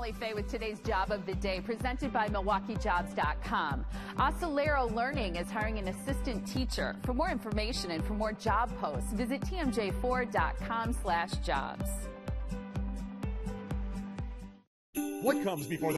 Molly Fay with today's Job of the Day, presented by MilwaukeeJobs.com. Oscillero Learning is hiring an assistant teacher. For more information and for more job posts, visit TMJ4.com/jobs. What comes before